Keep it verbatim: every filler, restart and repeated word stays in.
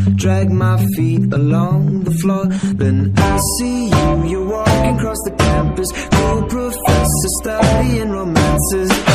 drag my feet along the floor. Then I see you, you're walking across the campus, cool professor studying romances.